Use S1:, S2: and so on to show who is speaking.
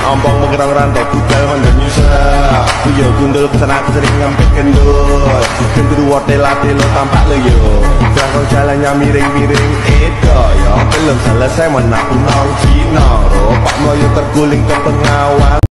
S1: ompong mengerang rantai budal mendenyusa. Yo gundul kesana sering ngambil kendul. Kendul wotela telo tampak lo yo. Jangan jalannya miring-miring itu yo. Belum selesai menakut nong Cina. Pak Melayu terguling ke pengawal.